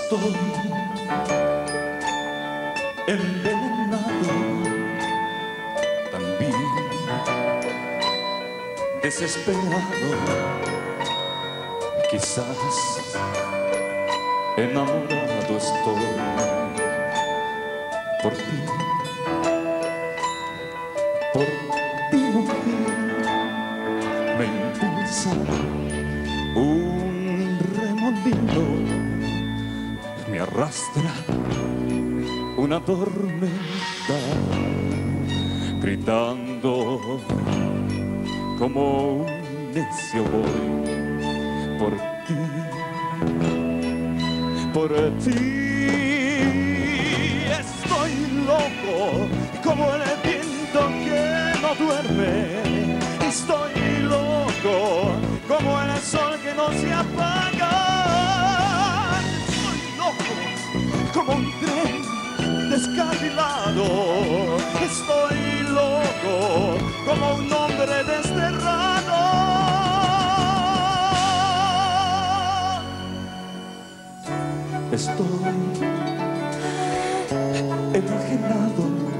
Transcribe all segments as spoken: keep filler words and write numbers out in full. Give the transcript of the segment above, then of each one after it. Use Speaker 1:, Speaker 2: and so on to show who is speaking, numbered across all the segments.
Speaker 1: Estoy envenenado, también desesperado, quizás enamorado estoy por ti, por ti mujer, me impulsa un remolino, me arrastra una tormenta, gritando como un necio voy por ti, por ti. Estoy loco como el viento que no duerme, estoy loco como el sol que no se apaga, estoy loco como un tren descarrilado, estoy loco como un hombre desterrado. Estoy enajenado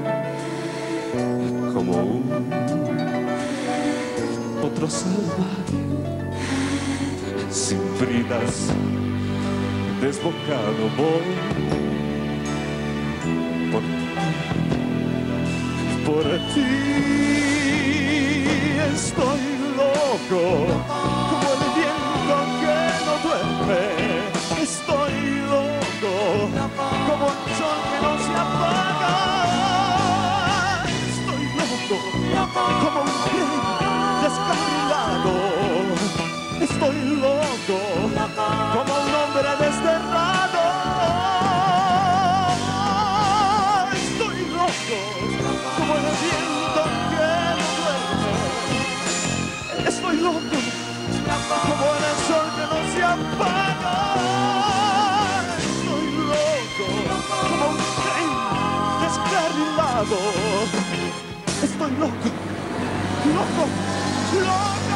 Speaker 1: como un potro salvaje, sin bridas, desbocado voy por ti, por ti. Estoy loco como el viento que no duerme, estoy loco como el sol que no se apaga, estoy loco como un tren descarrilado, estoy loco como un hombre desterrado, estoy loco como el viento que no duerme, estoy loco como el sol que no se apaga, estoy loco como un tren descarrilado, estoy loco, loco, loco.